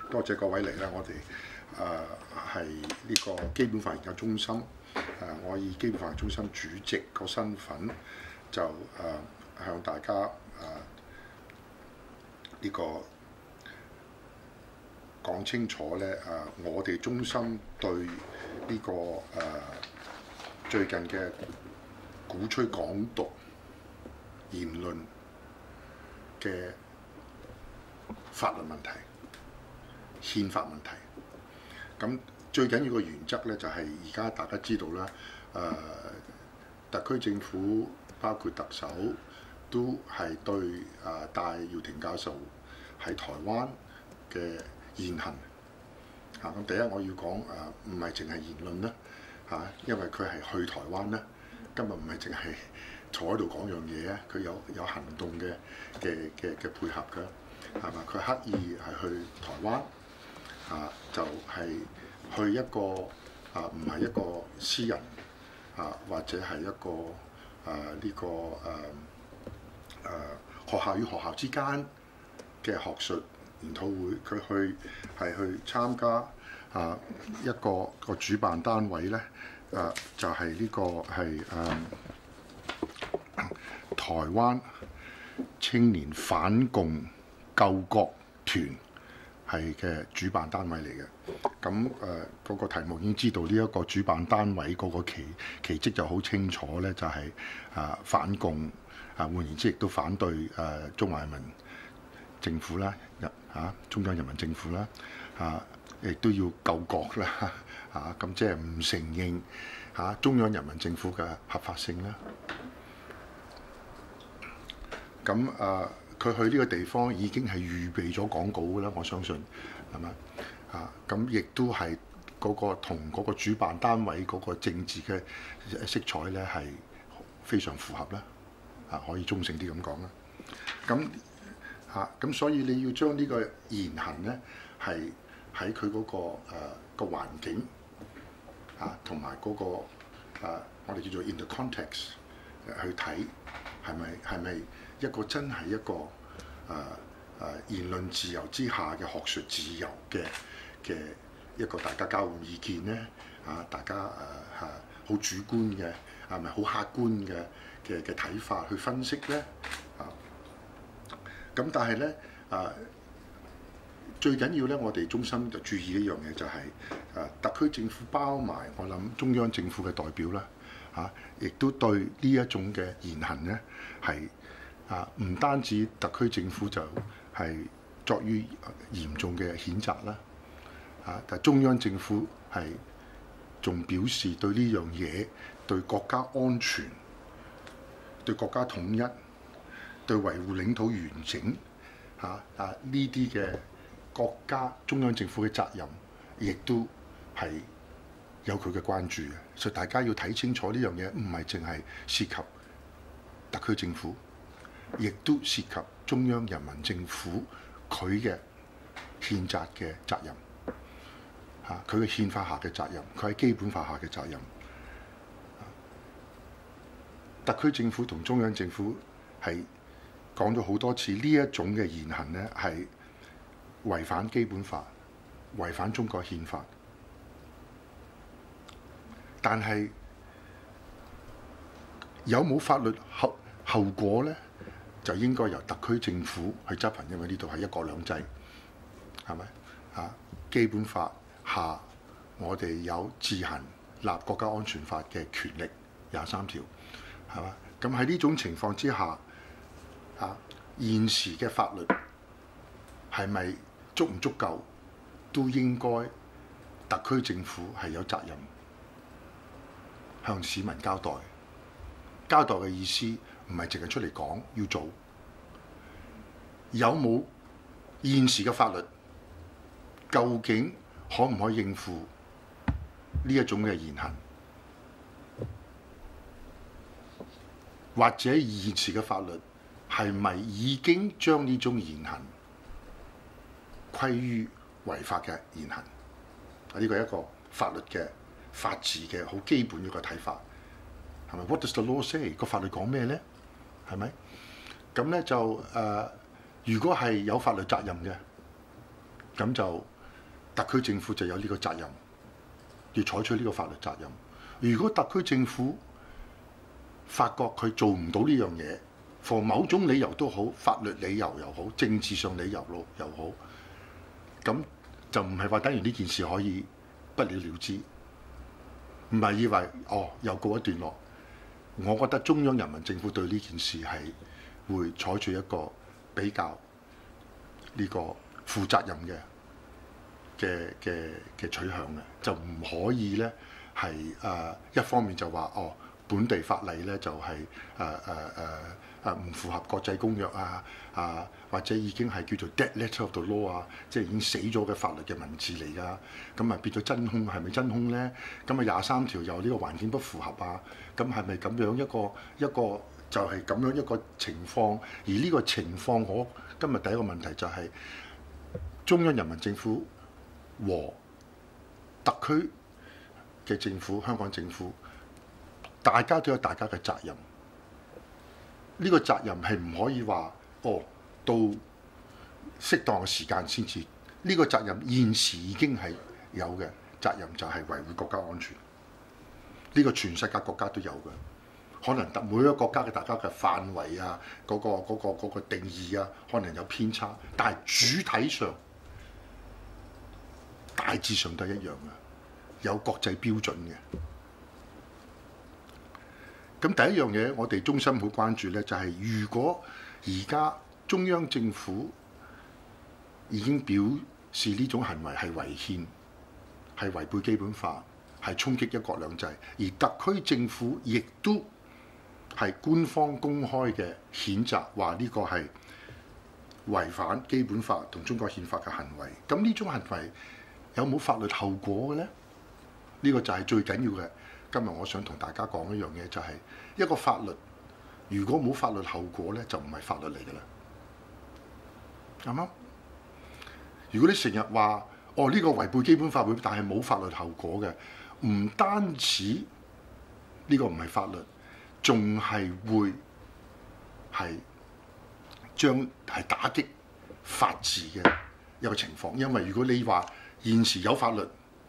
多謝各位嚟啦！我哋係呢個基本法研究中心，我以基本法研究中心主席個身份就向大家呢個講清楚咧我哋中心對呢個最近嘅鼓吹港獨言論嘅法律問題、憲法問題。咁最緊要嘅原則咧，就係而家大家知道啦，特區政府包括特首都係對戴耀廷教授喺台灣嘅言行咁第一我要講唔係淨係言論啦因為佢係去台灣啦，今日唔係淨係坐喺度講樣嘢啊，佢有行動嘅配合㗎。係嘛？佢刻意係去台灣就係去一個唔係一個私人或者係一個呢個學校與學校之間嘅學術研討會，佢係去參加一個主辦單位咧就係呢個係台灣青年反共救國團係嘅主辦單位嚟嘅，咁嗰個題目已經知道呢一個主辦單位嗰個旗蹟就好清楚咧，就係反共換言之亦都反對中華人民政府啦，中央人民政府啦，亦都要救國啦，咁即係唔承認中央人民政府嘅合法性啦，咁佢去呢個地方已經係預備咗講稿㗎啦，我相信係咪咁亦都係嗰個同嗰個主辦單位嗰個政治嘅色彩咧係非常符合啦，可以中性啲咁講啦。咁所以你要將呢個言行咧係喺佢嗰個環境同埋嗰個我哋叫做 in the context 去睇係咪一個真係一個言論自由之下嘅學術自由嘅一個大家交換意見咧大家好主觀嘅係咪好客觀嘅睇法去分析咧咁但係咧最緊要咧，我哋中心就注意一樣嘢就係特區政府包埋我諗中央政府嘅代表啦亦都對呢一種嘅言行咧係唔單止特區政府就係作於嚴重嘅譴責啦，但中央政府係仲表示對呢樣嘢、對國家安全、對國家統一、對維護領土完整呢啲嘅國家中央政府嘅責任，亦都係有佢嘅關注嘅，所以大家要睇清楚呢樣嘢，唔係淨係涉及特區政府。亦都涉及中央人民政府佢嘅憲責嘅責任，佢嘅憲法下嘅責任，佢喺基本法下嘅責任。特區政府同中央政府係講咗好多次，呢一種嘅言行咧係違反基本法、違反中國憲法，但係有冇法律後果咧？就應該由特區政府去執行，因為呢度係一國兩制，係咪基本法下我哋有自行立國家安全法嘅權力23條，係嘛？咁喺呢種情況之下現時嘅法律係咪足唔足夠？都應該特區政府係有責任向市民交代。交代嘅意思唔係淨係出嚟講要做，有冇現時嘅法律究竟可唔可以應付呢一種嘅言行？或者現時嘅法律係咪已經將呢種言行歸於違法嘅言行？呢個係一個法律嘅法治嘅好基本嘅一個睇法。係咪 ？What does the law say？ 個法律講咩咧？係咪？咁咧就如果係有法律責任嘅，咁就特區政府就有呢個責任，要採取呢個法律責任。如果特區政府發覺佢做唔到呢樣嘢，for某種理由都好，法律理由又好，政治上理由又好，咁就唔係話等於呢件事可以不了了之，唔係以為又告一段落。我覺得中央人民政府對呢件事係會採取一個比較呢個負責任嘅取向嘅，就唔可以咧係一方面就話本地法例咧就係唔符合國際公約或者已經係叫做 dead letter of the law 啊，即係已經死咗嘅法律嘅文字嚟㗎，咁啊變咗真空，係咪真空咧？咁啊23條又呢個環境不符合啊，咁係咪咁樣一個就係咁樣一個情況？而呢個情況，我今日第一個問題就係中央人民政府和特區嘅政府、香港政府，大家都有大家嘅責任。呢個責任係唔可以話到適當嘅時間先至。呢個責任現時已經係有嘅責任，就係維護國家安全。呢個全世界國家都有嘅，可能每一個國家嘅大家嘅範圍啊，嗰個定義啊，可能有偏差，但係主體上大致上都係一樣嘅，有國際標準嘅。咁第一樣嘢，我哋中心好關注咧，就係如果而家中央政府已經表示呢種行為係違憲、係違背基本法、係衝擊一國兩制，而特區政府亦都係官方公開嘅譴責，話呢個係違反基本法同中國憲法嘅行為。咁呢種行為有冇法律後果嘅咧？呢個就係最緊要嘅。今日我想同大家講一樣嘢，就係一個法律如果冇法律後果咧，就唔係法律嚟㗎啦，啱唔啱？如果你成日話呢個違背基本法，但係冇法律後果嘅，唔單止呢個唔係法律，仲係會係將係打擊法治嘅一個情況。因為如果你話現時有法律，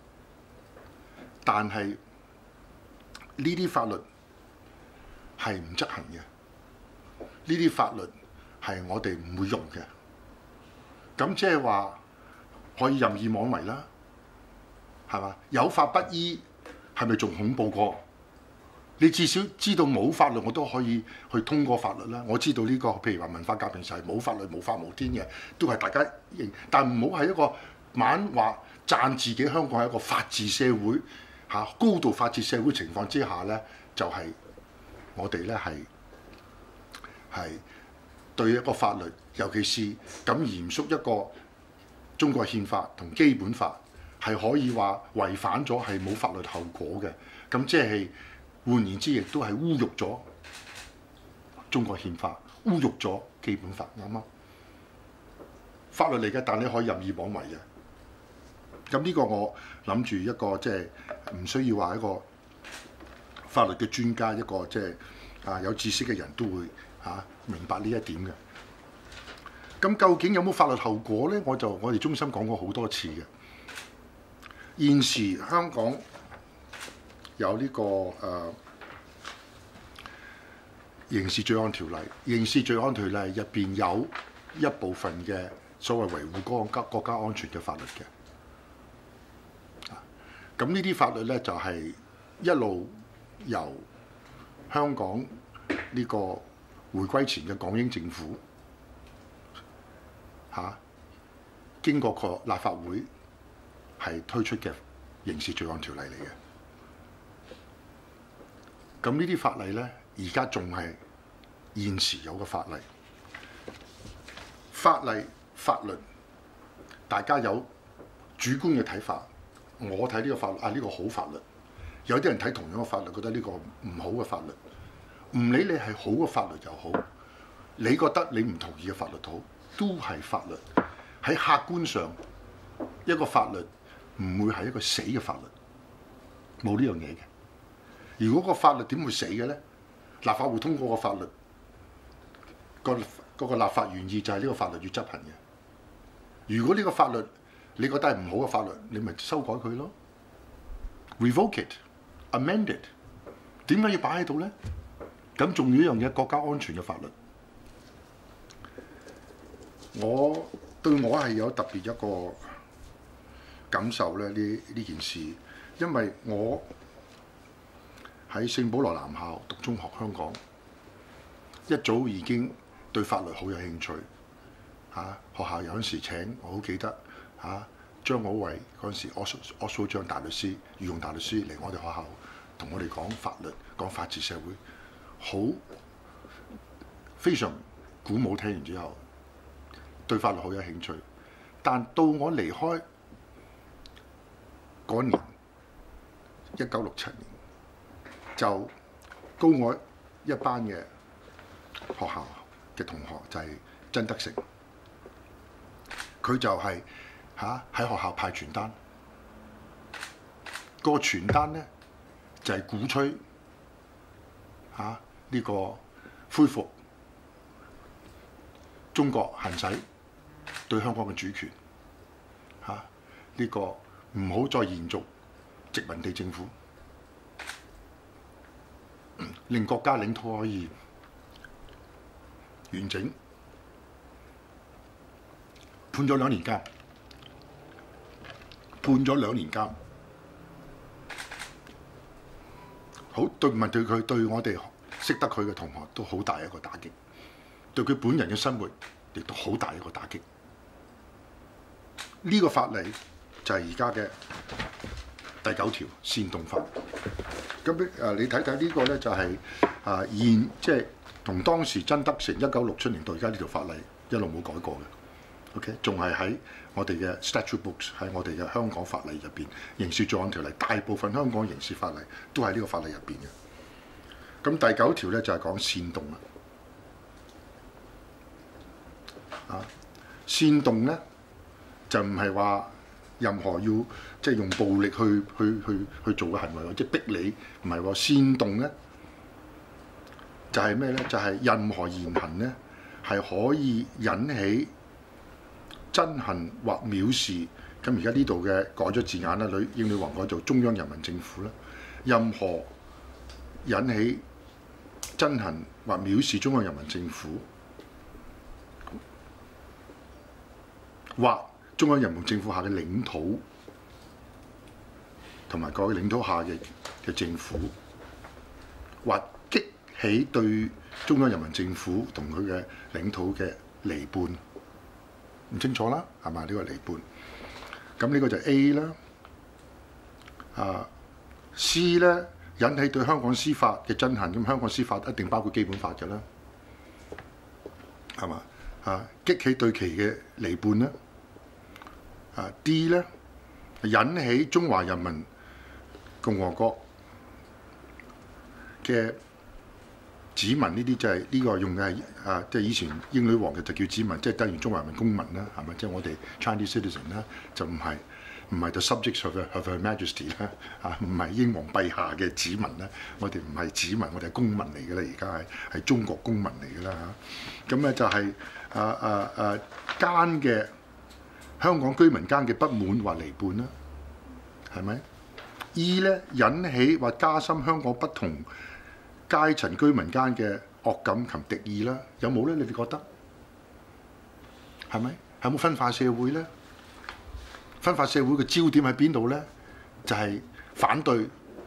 但係呢啲法律係唔執行嘅，呢啲法律係我哋唔會用嘅，咁即係話可以任意妄為啦，係嘛？有法不依係咪仲恐怖過？你至少知道冇法律我都可以去通過法律啦。我知道呢個譬如話文化革命就係冇法律無法無天嘅，都係大家認，但唔好係一個猛話讚自己香港係一個法治社會。高度法治社會情況之下咧，就係我哋咧係對一個法律，尤其是咁嚴肅一個中國憲法同基本法，係可以話違反咗係冇法律後果嘅。咁即係換言之，亦都係侮辱咗中國憲法，侮辱咗基本法，啱啱？法律嚟嘅，但你可以任意妄為嘅。咁呢個我諗住一個即係唔需要話一個法律嘅專家，一個即係有知識嘅人都會明白呢一點嘅。咁究竟有冇法律後果咧？我哋中心講過好多次嘅。現時香港有呢個刑事罪案條例，刑事罪案條例入邊有一部分嘅所謂維護國家安全嘅法律嘅。咁呢啲法律咧就係一路由香港呢個回歸前嘅港英政府經過個立法會係推出嘅刑事罪案條例嚟嘅。咁呢啲法例咧，而家仲係現時有嘅法例。法律，大家有主觀嘅睇法。我睇呢個法律呢個好法律，有啲人睇同樣嘅法律，覺得呢個唔好嘅法律。唔理你係好嘅法律又好，你覺得你唔同意嘅法律好，都係法律。喺客觀上，一個法律唔會係一個死嘅法律，冇呢樣嘢嘅。如果個法律點會死嘅咧？立法會通過個法律，個立法原意就係呢個法律要執行嘅。如果呢個法律你覺得係唔好嘅法律，你咪修改佢咯 ，revoke it，amend it。點解要擺喺度咧？咁仲要一樣嘢，國家安全嘅法律。對我係有特別一個感受咧，呢件事，因為我喺聖保羅男校讀中學，香港一早已經對法律好有興趣。學校有陣時請，我好記得張好偉嗰陣時，柯蘇張大律師、御用大律師嚟我哋學校同我哋講法律、講法治社會，非常鼓舞。聽完之後，對法律好有興趣。但到我離開嗰年，1967年，就高我一班嘅學校嘅同學就係曾德成，佢就係喺學校派傳單，個傳單咧就係鼓吹呢個恢復中國行使對香港嘅主權，呢個唔好再延續殖民地政府，令國家領土可以完整。判咗2年監，好對佢對我哋識得佢嘅同學都好大一個打擊，對佢本人嘅生活亦都好大一個打擊。呢個法例就係而家嘅第9條煽動法。咁你睇睇呢個咧就係即係同當時曾德成1967年到而家呢條法例一路冇改過嘅。OK， 仲係喺我哋嘅 statute books， 喺我哋嘅香港法例入邊，刑事罪案條例大部分香港刑事法例都喺呢個法例入邊嘅。咁第9條咧就係講煽動啦。煽動咧就唔係話任何要即係用暴力去做嘅行為，或者逼你，唔係喎。煽動咧就係咩咧？就係任何言行咧係可以引起憎恨或藐視。咁而家呢度嘅改咗字眼啦，英女王改做中央人民政府啦。任何引起憎恨或藐視中央人民政府或中央人民政府下嘅領土同埋各個領土下嘅政府，或激起對中央人民政府同佢嘅領土嘅離叛。唔清楚啦，係嘛？呢個離叛，咁呢個就 A 啦。C 咧引起對香港司法嘅憎恨，咁香港司法一定包括基本法嘅啦，係嘛？激起對其嘅離叛啦。D 咧引起中華人民共和國嘅子民，呢啲就係呢個用嘅係即係以前英女王嘅就叫子民，即係等於中華人民公民啦，係咪？即係我哋 Chinese citizen 啦，就唔係 the subjects of Her Majesty 啦，唔係英皇陛下嘅子民啦。我哋唔係子民，我哋係公民嚟嘅啦。而家係中國公民嚟嘅啦嚇。咁咧就係間嘅香港居民間嘅不滿或離叛啦，係咪？E 咧引起或加深香港不同階層居民間嘅惡感及敵意啦，有冇咧？你哋覺得係咪？有冇分化社會咧？分化社會嘅焦點喺邊度咧？就係反對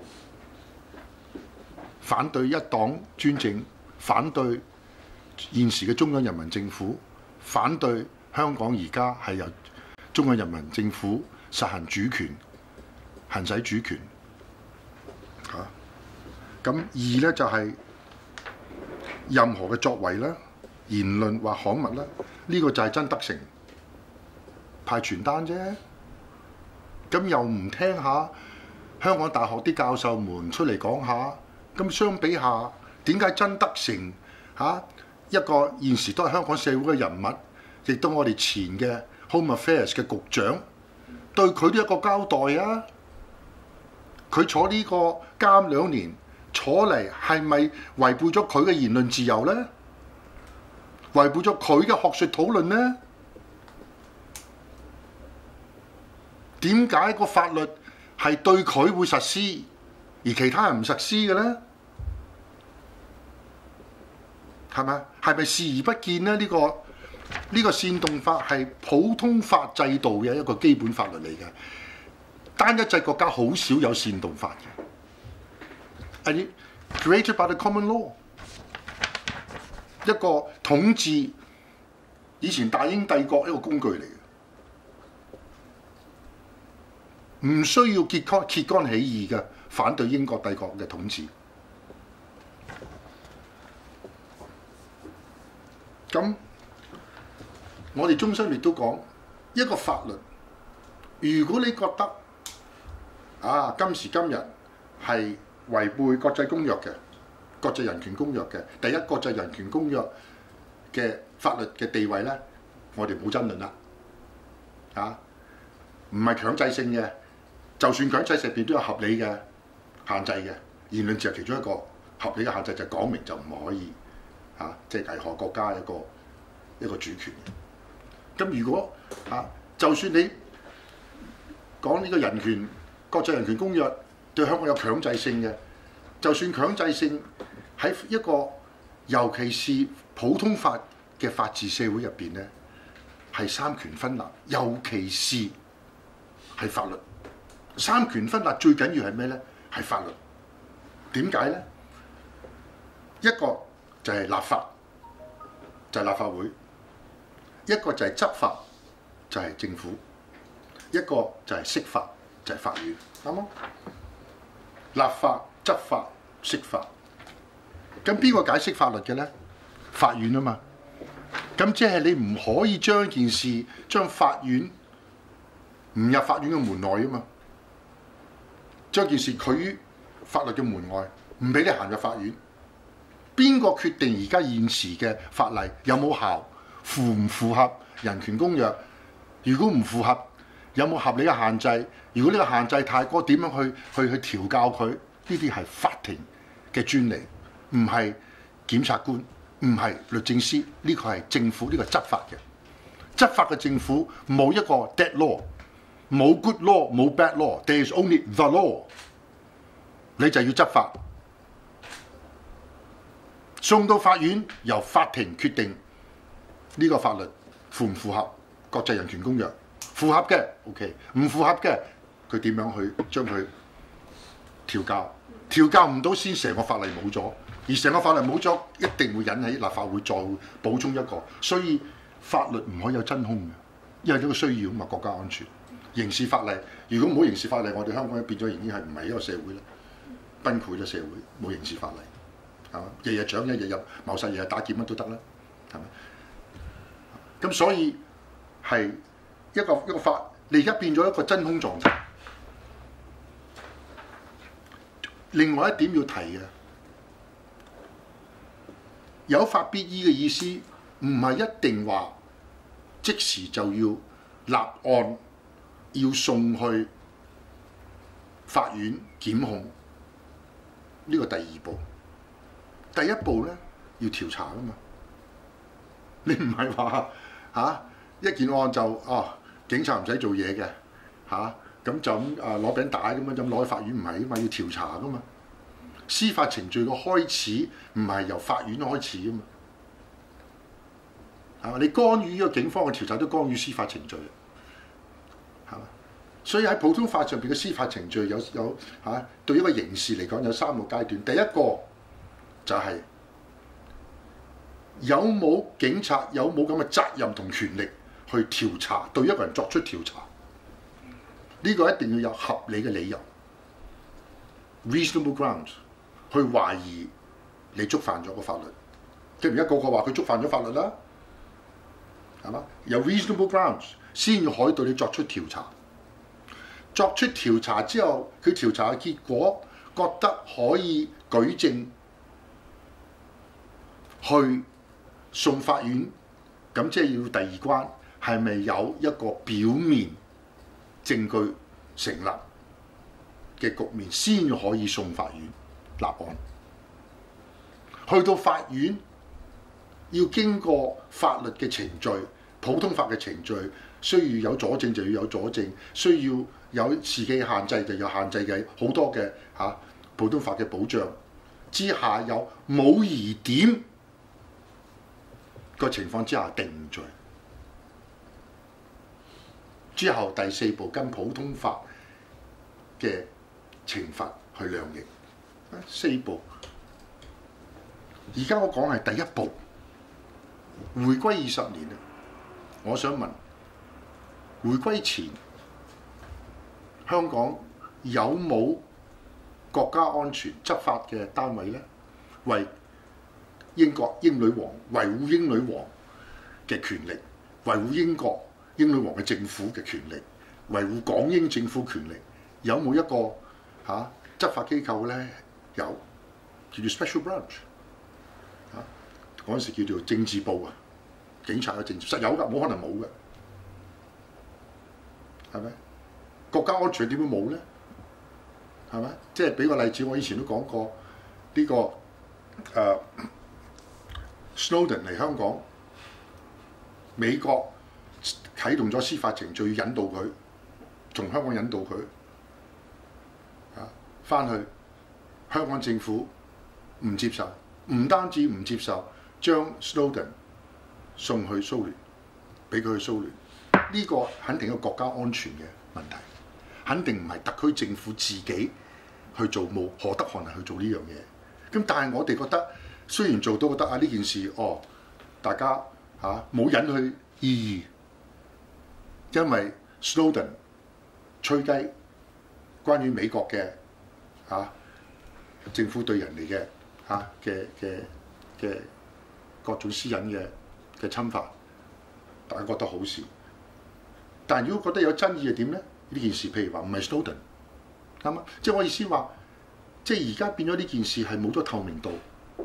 一黨專政，反對現時嘅中央人民政府，反對香港而家係由中央人民政府實行主權、行使主權嚇。咁2咧就係任何嘅作為啦、言論或刊物啦，呢個就係曾德成派傳單啫。咁又唔聽下香港大學啲教授們出嚟講下？咁相比下，點解曾德成一個現時都係香港社會嘅人物，亦都我哋前嘅 Home Affairs 嘅局長，對佢都一個交代啊？佢坐呢個監2年。坐嚟係咪違背咗佢嘅言論自由咧？違背咗佢嘅學術討論咧？ 點解個法律係對佢會實施，而其他人唔實施嘅咧？係咪？係咪視而不見咧？呢個煽動法係普通法制度嘅一個基本法律嚟嘅。單一制國家好少有煽動法嘅。係 created by the common law。一個統治以前大英帝國一個工具嚟嘅，唔需要揭竿起義嘅反對英國帝國嘅統治。咁我哋終身亦都講一個法律，如果你覺得今時今日係違背國際公約嘅。國際人權公約嘅第一國際人權公約嘅法律嘅地位咧，我哋冇爭論啦，唔係強制性嘅，就算強制入邊都有合理嘅限制嘅，言論自由其中一個合理嘅限制就講明就唔可以即係危害國家一個主權。咁如果就算你講呢個人權國際人權公約對香港有強制性嘅，就算強制性。喺一個尤其是普通法嘅法治社會入邊咧，係三權分立，尤其是係法律。三權分立最緊要係咩咧？係法律。點解咧？一個就係立法，就係立法會；一個就係執法，就係政府；一個就係釋法，就係法院。啱冇？立法、執法、釋法。咁邊個解釋法律嘅咧？法院啊嘛。咁即係你唔可以將件事將法院唔入法院嘅門內啊嘛，將件事拒於法律嘅門外，唔俾你行入法院。邊個決定而家現時嘅法例有冇效，符唔符合人權公約？如果唔符合，有冇合理嘅限制？如果呢個限制太過，點樣去調教佢？呢啲係法庭嘅專利。唔係檢察官，唔係律政司，呢個係政府，呢個執法嘅。執法嘅政府冇一個 dead law， 冇 good law， 冇 bad law，there is only the law。你就要執法，送到法院由法庭決定呢個法律符唔符合國際人權公約，符合嘅 OK， 唔符合嘅佢點樣去將佢調教？調教唔到先成個法例冇咗。而成個法例冇咗，一定會引起立法會再補充一個，所以法律唔可以有真空嘅，因為呢個需要啊嘛，國家安全。刑事法例如果冇刑事法例，我哋香港變咗已經係唔係一個社會啦，崩潰咗社會，冇刑事法例，係嘛？日日搶一日日謀殺，日日打劫乜都得啦，係咪？咁所以係一個法，你而家變咗一個真空狀態。另外一點要提嘅。有法必依嘅意思，唔係一定話即時就要立案，要送去法院檢控。呢個第二步，第一步咧要調查㗎嘛。你唔係話一件案就警察唔使做嘢嘅咁就咁攞餅帶咁樣就攞去法院，唔係啊嘛，要調查㗎嘛。司法程序嘅開始唔係由法院開始啊嘛，係嘛？你干預呢個警方嘅調查都干預司法程序，係嘛？所以喺普通法上邊嘅司法程序有對一個刑事嚟講有三個階段。第一個就係有冇警察有冇咁嘅責任同權力去調查，對一個人作出調查，呢個一定要有合理嘅理由 （reasonable grounds）。去懷疑你觸犯咗個法律，即係而家個話佢觸犯咗法律啦，係嘛？有 reasonable grounds 先可以對你作出調查。作出調查之後，佢調查嘅結果覺得可以舉證，去送法院，咁即係要第二關，係咪有一個表面證據成立嘅局面，先可以送法院立案。去到法院要經過法律嘅程序，普通法嘅程序， 需要有佐證就要有佐證，需要有時機限制就有限制嘅好多嘅普通法嘅保障之下，有冇疑點個情況之下定罪。之後第4步跟普通法嘅懲罰去量刑，4步。而家我講係第一步，回歸20年啦。我想問，回歸前香港有冇國家安全執法嘅單位呢？為英女王維護英女王嘅權力，維護英女王嘅政府嘅權力，維護港英政府權力，有冇一個執法機構呢？有，叫做 Special Branch。嗰陣時叫做政治部啊，警察嘅政治實有㗎，冇可能冇嘅，係咪？國家安全點會冇咧？係咪？即係俾個例子，我以前都講過呢個Snowden 嚟香港，美國啟動咗司法程序，要引導佢從香港引導佢翻去，香港政府唔接受，唔單止唔接受。將 Snowden 送去蘇聯，俾佢去蘇聯，呢個肯定係國家安全嘅問題，肯定唔係特區政府自己去做，冇何德何能去做呢樣嘢。咁但係我哋覺得，雖然做到覺得呢件事大家冇引去意義，因為 Snowden 吹雞，關於美國嘅政府對人哋嘅各種私隱嘅侵犯，大家覺得好事。但係如果覺得有爭議係點咧？呢件事譬如話唔係 Snowden， 啱啊！即係我意思話，即係而家變咗呢件事係冇咗透明度，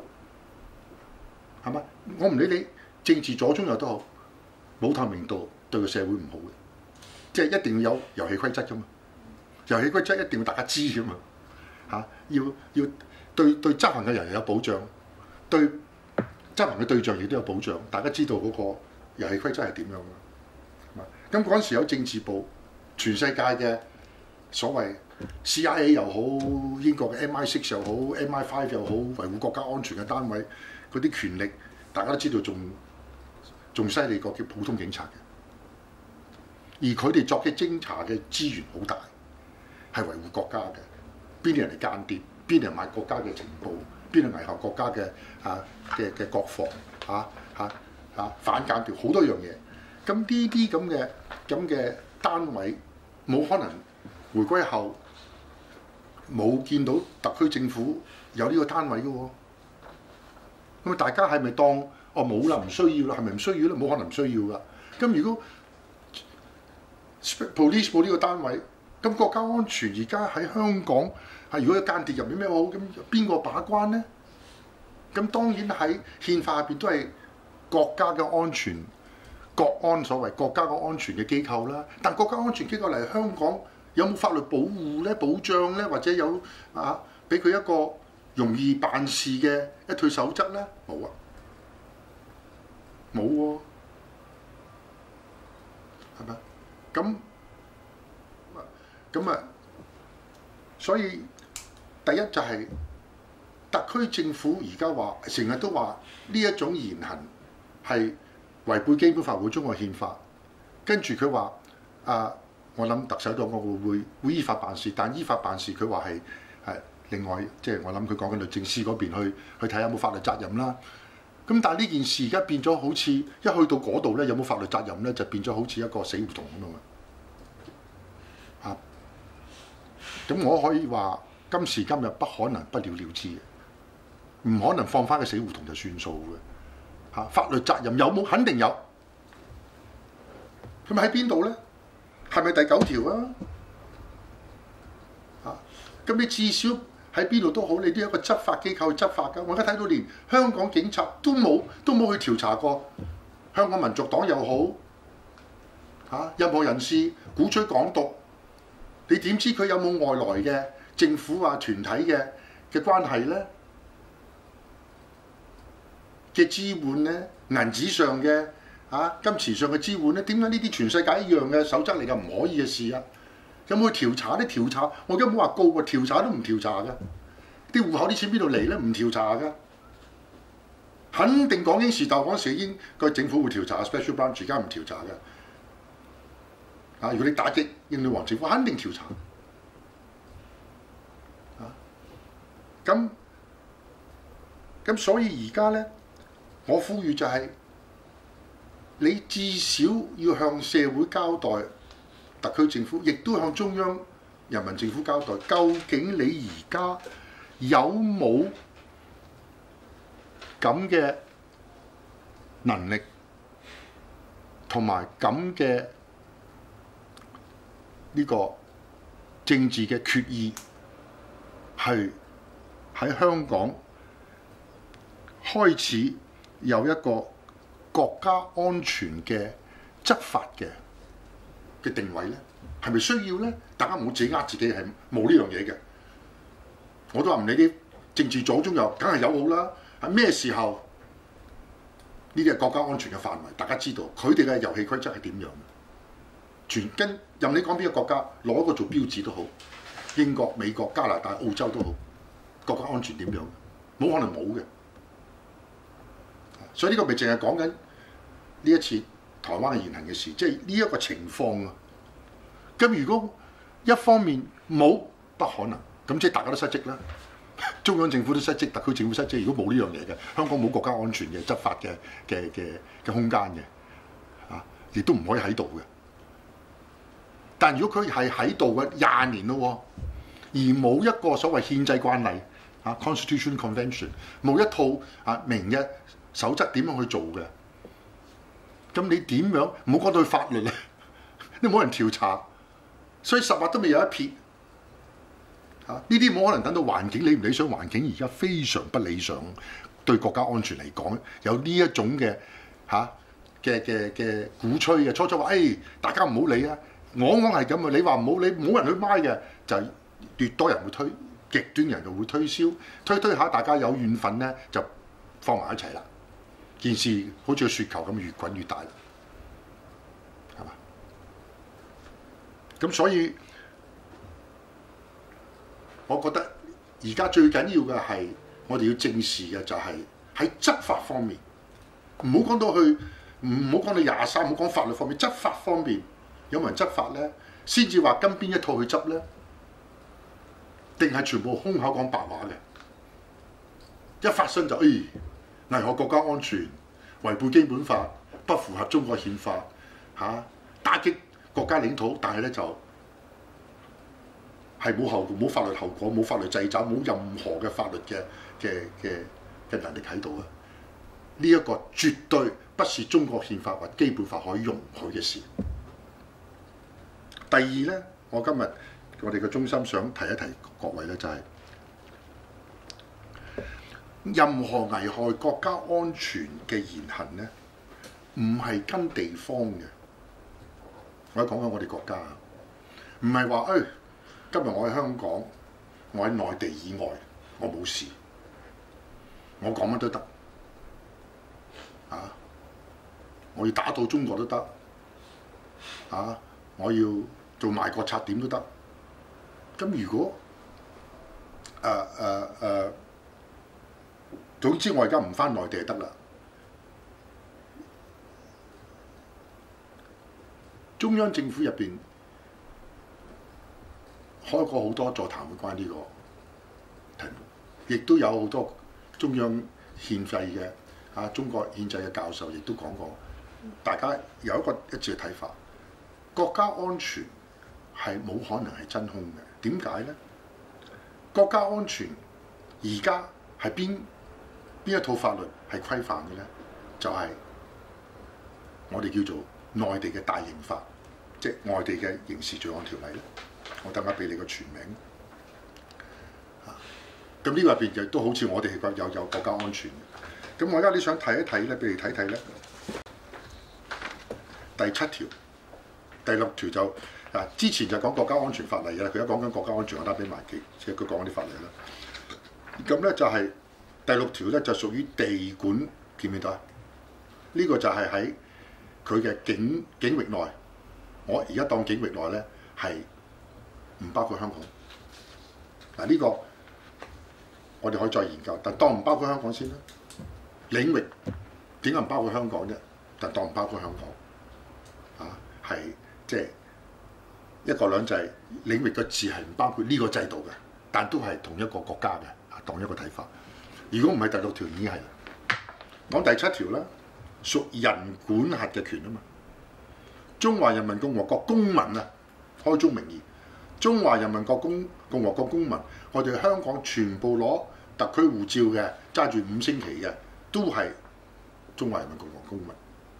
係嘛？我唔理你政治左中右都好，冇透明度對個社會唔好嘅。即係一定要有遊戲規則㗎嘛，遊戲規則一定要大家知㗎嘛，要對執行嘅人有保障，對執行嘅對象亦都有保障，大家知道嗰個遊戲規則係點樣嘅。咁嗰陣時有政治部，全世界嘅所謂 CIA 又好，英國嘅 MI6 又好 ，MI5 又好，維護國家安全嘅單位，嗰啲權力大家都知道仲犀利過叫普通警察嘅。而佢哋作嘅偵查嘅資源好大，係維護國家嘅。邊啲人嚟間諜？邊啲人賣國家嘅情報？邊度危害國家嘅國防反間諜好多樣嘢。咁呢啲咁嘅單位冇可能回歸後冇見到特區政府有呢個單位嘅喎。咁大家係咪當冇啦，唔需要啦？係咪唔需要咧？冇可能唔需要噶。咁如果 police 冇呢個單位，咁國家安全而家喺香港如果有間諜入面咩好？咁邊個把關咧？咁當然喺憲法入邊都係國家嘅安全、國安所謂國家嘅安全嘅機構啦。但國家安全機構嚟香港有冇法律保護咧、保障咧，或者有俾佢一個容易辦事嘅一套守則咧？冇啊，冇喎，係咪？咁啊，所以第一就係、特區政府而家話成日都話呢一種言行係違背基本法、會中國憲法，跟住佢話我諗特首當我會依法辦事，但依法辦事佢話係另外，即係我諗佢講緊律政司嗰邊去睇下有冇法律責任啦。咁但係呢件事而家變咗好似一去到嗰度咧，有冇法律責任咧，就變咗好似一個死胡同咁樣啊！咁我可以話今時今日不可能不了了之嘅，唔可能放翻個死胡同就算數嘅。法律責任有冇？肯定有。咁喺邊度咧？係咪第9條啊？咁你至少喺邊度都好，你都有一個執法機構去執法㗎。我而家睇到連香港警察都冇去調查過香港民族黨又好任何人士鼓吹港獨，你點知佢有冇外來嘅政府團體嘅關係咧？嘅支援咧，銀紙上嘅金錢上嘅支援咧？點解呢啲全世界一樣嘅守則嚟㗎？唔可以嘅事啊！有冇去調查啲調查？我而家冇話告喎，調查都唔調查㗎。啲戶口啲錢邊度嚟咧？唔調查㗎。肯定港英時代嗰陣時已經個政府會調查 special branch，而家唔調查㗎。如果你打擊英女王政府，肯定調查。咁所以而家咧，我呼籲就係、你至少要向社會交代，特區政府亦都向中央人民政府交代，究竟你而家有冇咁嘅能力同埋咁嘅呢個政治嘅決意，係喺香港開始有一個國家安全嘅執法嘅定位咧，係咪需要咧？大家唔好自己呃自己，係冇呢樣嘢嘅。我都話唔理啲政治組中有，梗係有好啦。喺咩時候呢啲係國家安全嘅範圍？大家知道佢哋嘅遊戲規則係點樣？全跟任你講邊個國家攞一個做標誌都好，英國、美國、加拿大、澳洲都好，國家安全點樣？冇可能冇嘅。所以呢個咪淨係講緊呢一次台灣嘅言行嘅事，即係呢一個情況啊。咁如果一方面冇，不可能，咁即係大家都失職啦。中央政府都失職，特區政府失職。如果冇呢樣嘢嘅，香港冇國家安全嘅執法嘅空間嘅，亦都唔可以喺度嘅。但如果佢係喺度嘅20年咯，而冇一個所謂憲制慣例（Constitution Convention），冇一套明嘅守則點樣去做嘅，咁你點樣？唔好講到法律啦，都冇人調查，所以實話都未有一撇。呢啲冇可能等到環境理唔理想，環境而家非常不理想，對國家安全嚟講，有呢一種嘅嘅鼓吹嘅，初話大家唔好理啊，我係咁啊，你話唔好理，冇人去買嘅，就係越多人會推，極端人就會推銷，推下大家有怨憤咧，就放埋一齊啦。件事好似個雪球咁越滾越大，係嘛？咁所以，我覺得而家最緊要嘅係我哋要正視嘅就係喺執法方面，唔好講到去，唔好講到23，唔好講法律方面，執法方面有冇人執法咧？先至話跟邊一套去執咧？定係全部空口講白話嘅？一發生就危害國家安全、違背基本法、不符合中國憲法，打擊國家領土，但係咧就係冇後果、冇法律後果、冇法律掣肘、冇任何嘅法律嘅能力喺度啊！呢一個絕對不是中國憲法或基本法可以容許嘅事。第二咧，我哋嘅中心想提一提各位咧，就係、任何危害國家安全嘅言行咧，唔係跟地方嘅。我講緊我哋國家，唔係話今日我喺香港，我喺內地以外，我冇事，我講乜都得，我要打到中國都得，我要做賣國賊點都得。咁如果總之我而家唔返內地就得啦。中央政府入邊開過好多座談會關呢個題目，亦都有好多中央憲制嘅中國憲制嘅教授亦都講過，大家有一個一致嘅睇法，國家安全係冇可能係真空嘅。點解咧？國家安全而家係邊一套法律係規範嘅咧？就係、我哋叫做內地嘅大刑法，即係外地嘅刑事罪案條例咧。我等下俾你個全名。咁呢個入邊亦都好似我哋有國家安全嘅。咁我而家你想睇一睇咧，俾你睇睇咧。第7條、第6條就之前就講國家安全法例嘅啦，佢而家講緊國家安全，我打俾埋佢，即係佢講緊啲法例啦。咁咧就係第6條咧就屬於地管，見唔見到啊？呢個就係喺佢嘅境域內，我而家當境域內咧係唔包括香港。嗱，呢個我哋可以再研究，但當唔包括香港先啦。領域點解唔包括香港啫？但當唔包括香港係即係一國兩制領域嘅字係唔包括呢個制度嘅，但都係同一個國家嘅當一個睇法。如果唔係第6條已經係講第7條啦，屬人管轄嘅權啊嘛。中華人民共和國公民啊，開宗明義，中華人民共和國公民，我哋香港全部攞特區護照嘅，揸住5星期嘅，都係中華人民共和國公民。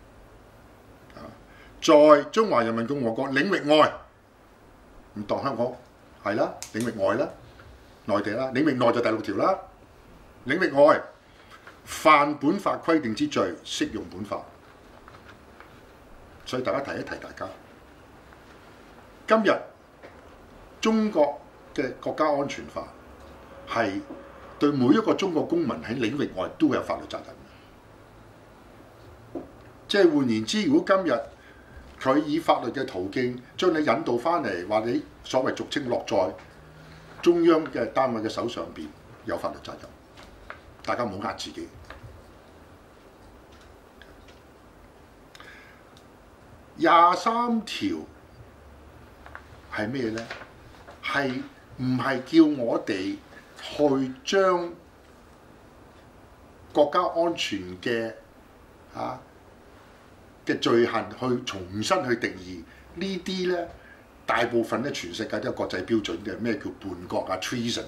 在中華人民共和國領域外，唔當香港係啦，領域外啦，內地啦，領域內就第6條啦。領域外，犯本法規定之罪，適用本法。所以大家提一提大家，今日中國嘅國家安全法係對每一個中國公民喺領域外都有法律責任。即係換言之，如果今日佢以法律嘅途徑將你引導翻嚟，話你所謂俗稱落在中央嘅單位嘅手上邊，有法律責任。大家唔好呃自己。23條係咩咧？係唔係叫我哋去將國家安全嘅嘅罪行去重新去定義呢啲咧？大部分咧全世界都有國際標準嘅，咩叫叛國啊 treason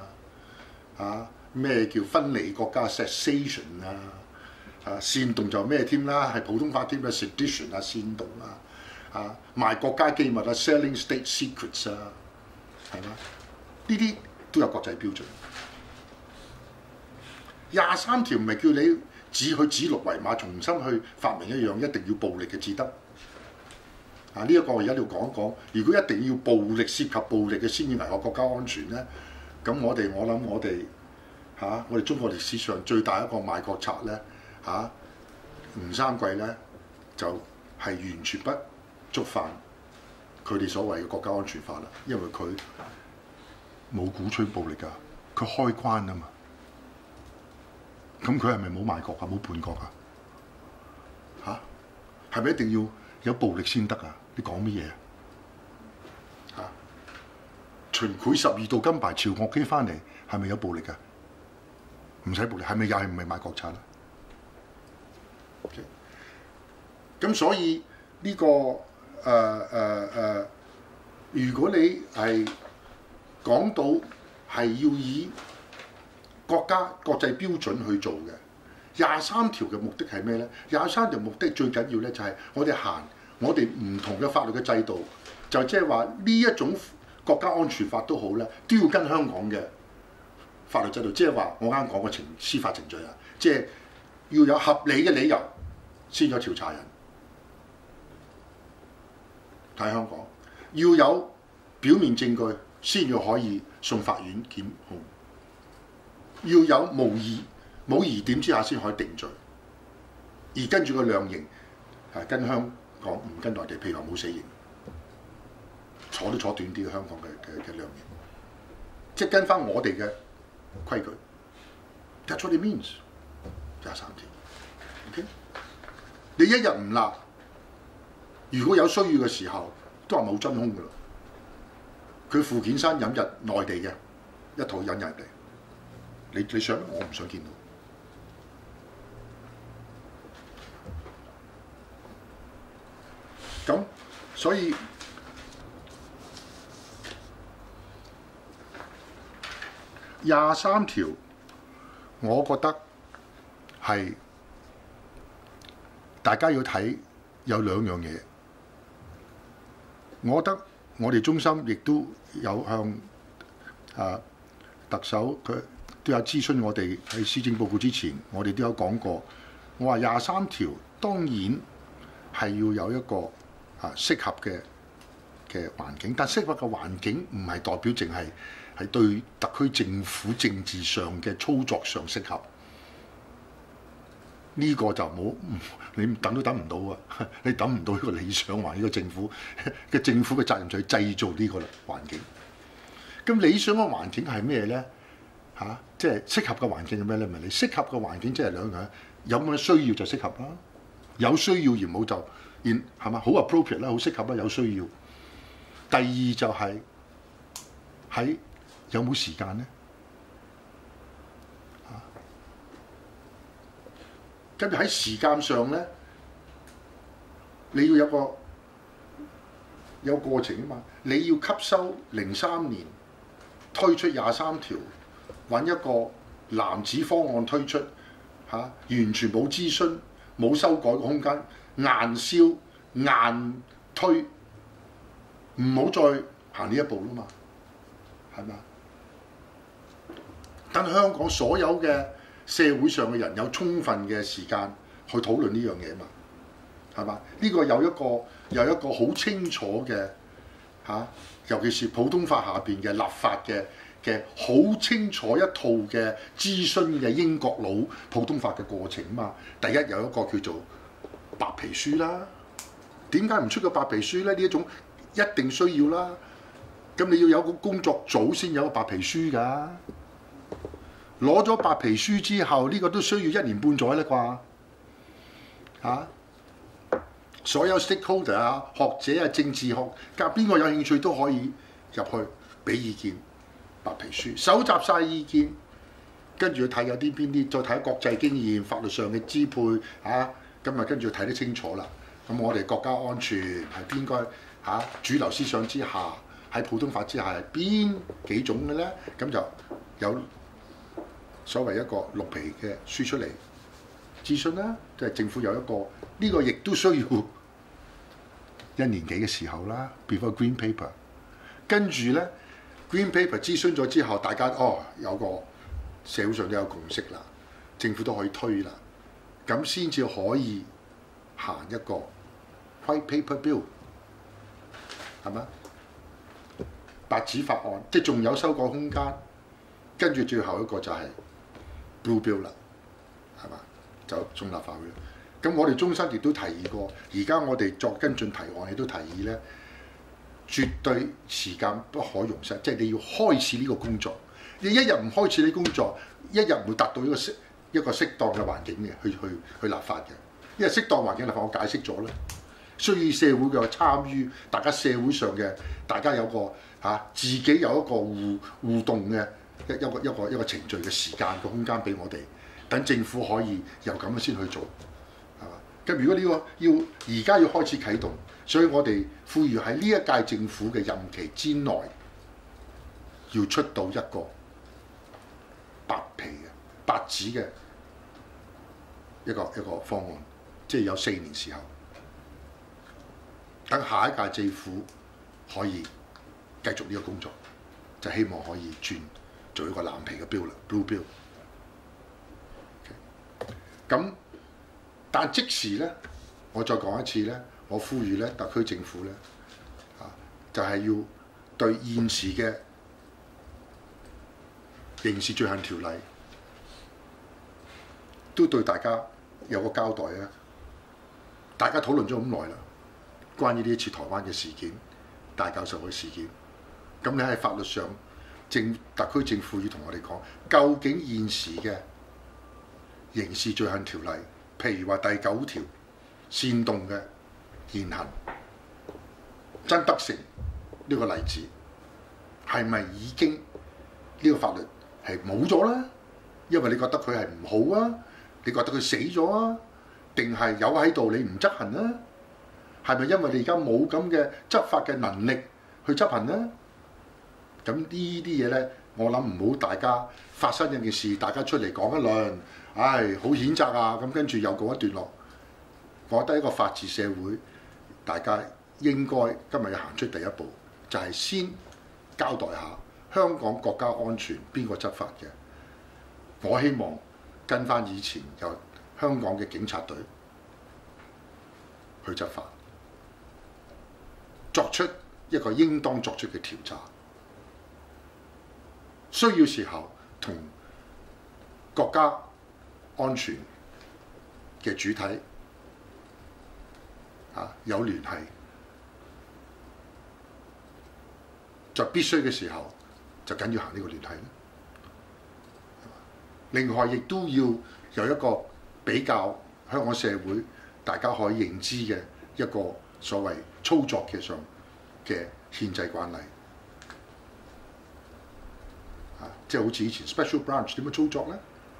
咩叫分離國家 secession 煽動就咩添啦，係普通法添啦 sedition 煽動賣國家機密selling state secrets 係嘛？呢啲都有國際標準。23條唔係叫你指鹿為馬，重新去發明一樣一定要暴力嘅至得。呢一個我而家要講一講。如果一定要暴力涉及暴力嘅先至危害國家安全咧，咁我諗我哋中國歷史上最大一個賣國賊咧吳三桂咧就係完全不觸犯佢哋所謂嘅國家安全法啦，因為佢冇鼓吹暴力㗎，佢開關啊嘛。咁佢係咪冇賣國啊？冇叛國啊？係咪一定要有暴力先得啊？你講乜嘢啊？秦檜12道金牌朝樂基翻嚟，係咪有暴力㗎？唔使暴力，係咪又係唔係賣國賊啦？咁所以呢個如果你係講到係要以國際標準去做嘅23條嘅目的係咩咧？23條目的最緊要咧就係我哋行我哋唔同嘅法律嘅制度，就即係話呢一種國家安全法都好咧，都要跟香港嘅法律制度，即係話我啱講嘅司法程序啊，即係要有合理嘅理由先有調查人。喺香港要有表面證據先要可以送法院檢控，要有冇疑點之下先可以定罪，而跟住個量刑係跟香港唔跟內地，譬如話冇死刑，坐都坐短啲嘅香港嘅量刑，即係跟翻我哋嘅規矩。That's what it means。23條 ，OK？ 你一日唔立，如果有需要嘅時候，都係冇真空噶啦。佢傅檢山引入內地嘅一套引入嚟，你想？我唔想見到。咁所以23條，我覺得係大家要睇有兩樣嘢。我覺得我哋中心亦都有向特首佢都有諮詢我哋喺施政報告之前，我哋都有講過。我話23條當然係要有一個適合嘅環境，但適合嘅環境唔係代表淨係對特區政府政治上嘅操作上適合。 呢個就冇，你等都等唔到啊！你等唔到呢個理想環境嘅政府嘅責任就係製造呢個環境。咁理想嘅環境係咩咧？即係適合嘅環境係咩咧？咪你適合嘅環境即係兩樣，有冇需要就適合啦。有需要而冇就係嘛，好 appropriate 啦，好適合啦，有需要。第二就係喺有冇時間咧？跟住喺時間上咧，你要有過程啊嘛。你要吸收03年推出23條，揾一個藍紙方案推出完全冇諮詢、冇修改嘅空間，硬銷硬推，唔好再行呢一步啦嘛，係咪？等香港所有嘅社會上嘅人有充分嘅時間去討論呢樣嘢嘛，係嘛？呢個有一個好清楚嘅尤其是普通法下邊嘅立法嘅好清楚一套嘅諮詢嘅英國佬普通法嘅過程嘛。第一有一個叫做白皮書啦，點解唔出個白皮書咧？呢一種一定需要啦。咁你要有個工作組先有個白皮書㗎。攞咗白皮書之後，呢個都需要1年半載啦啩。所有 stakeholder 學者政治學家邊個有興趣都可以入去俾意見。白皮書搜集晒意見，跟住去睇有啲邊啲，再睇國際經驗、法律上嘅支配咁跟住睇得清楚啦。咁我哋國家安全係邊個主流思想之下，喺普通法之下係邊幾種嘅咧？咁就有所謂一個綠皮嘅書出嚟諮詢啦，即係政府有一個呢個亦都需要1年幾嘅時候啦 ，before Green Paper。跟住咧 Green Paper 諮詢咗之後，大家有個社會上都有共識啦，政府都可以推啦，咁先至可以行一個 White Paper Bill 係咪？白紙法案，即係仲有修改空間。跟住最後一個就係Blue Bill 啦，係嘛？就送立法會。咁我哋中心亦都提議過，而家我哋作跟進提案，亦都提議咧，絕對時間不可容失，即係你要開始呢個工作。你一日唔開始呢工作，一日唔會達到一個適當嘅環境嘅，去立法嘅。因為適當環境立法，我解釋咗啦，需要社會嘅參與，大家社會上嘅大家有個自己有一個互動嘅。一個程序嘅時間嘅空間俾我哋，等政府可以由咁樣先去做，係嘛？咁如果呢個而家要開始啟動，所以我哋呼籲喺呢一屆政府嘅任期之內，要出到一個白皮嘅白紙嘅一個方案，即係有4年時候，等下一屆政府可以繼續呢個工作，就希望可以轉做一個藍皮嘅標啦 ，Blue Bill。咁，但即時咧，我再講一次咧，我呼籲咧，特區政府咧，就係要對現時嘅刑事罪行條例，都對大家有個交代啊！大家討論咗咁耐啦，關於呢一次台灣嘅事件，戴教授嘅事件，咁你喺法律上，特區政府要同我哋講，究竟現時嘅刑事罪行條例，譬如話第9條煽動嘅現行，曾德成呢個例子，係咪已經呢個法律係冇咗啦？因為你覺得佢係唔好啊，你覺得佢死咗啊，定係有喺度你唔執行啊？係咪因為你而家冇咁嘅執法嘅能力去執行呢？咁呢啲嘢咧，我諗唔好大家發生一件事，大家出嚟講一輪，好譴責啊！咁跟住又告一段落。我覺得一個法治社會，大家應該今日要行出第一步，就係先交代下香港國家安全邊個執法嘅。我希望跟翻以前由香港嘅警察隊去執法，作出一個應當作出嘅調查。需要時候同國家安全嘅主體有聯繫，在必須嘅時候就緊要行呢個聯繫啦。另外，亦都要有一個比較香港社會大家可以認知嘅一個所謂操作嘅上嘅憲制慣例，即係好似以前 Special Branch 點樣操作咧？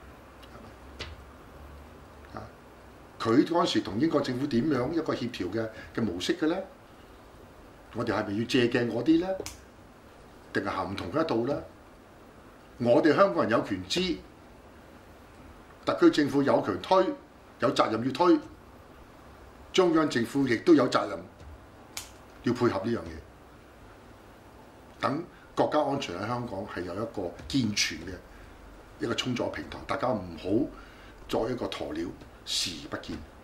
佢嗰陣時同英國政府點樣一個協調嘅模式嘅咧？我哋係咪要借鏡嗰啲咧？定係行唔同嘅一道咧？我哋香港人有權知，特區政府有權推，有責任要推，中央政府亦都有責任要配合呢樣嘢，等國家安全喺香港係有一個健全嘅一個充足平台，大家唔好作一個鴕鳥視而不見。